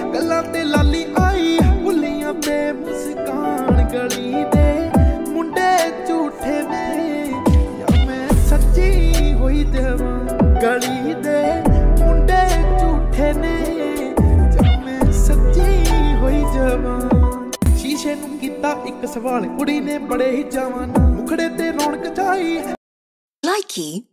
गल्लां ते लाली आई भुलियां बेमुस्कान गली दे मुंडे झूठे ने या मैं सच्ची होई देवां गली दे मुंडे झूठे ने या मैं सच्ची होई जावां शीशे नूं कीता एक सवाल कुड़ी ने बड़े ही जावां मुखड़े ते रौनक छाई। Likey